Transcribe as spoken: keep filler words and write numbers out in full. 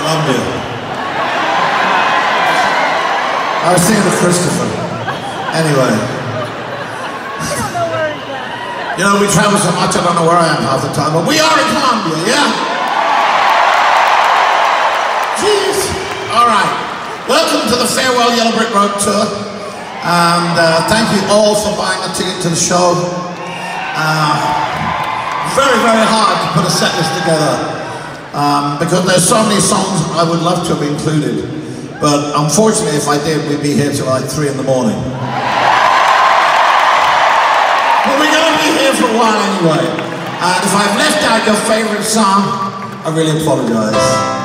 Colombia. I was thinking of Christopher. Anyway. You know, we travel so much, I don't know where I am half the time, but we are in Colombia, yeah? Jeez. All right. Welcome to the Farewell Yellow Brick Road Tour. And uh, thank you all for buying a ticket to the show. Uh, very, very hard to put a set list together. Um, because there's so many songs I would love to have included. But unfortunately, if I did, we'd be here till like three in the morning. But we're going to be here for a while anyway. And if I've left out your favorite song, I really apologize.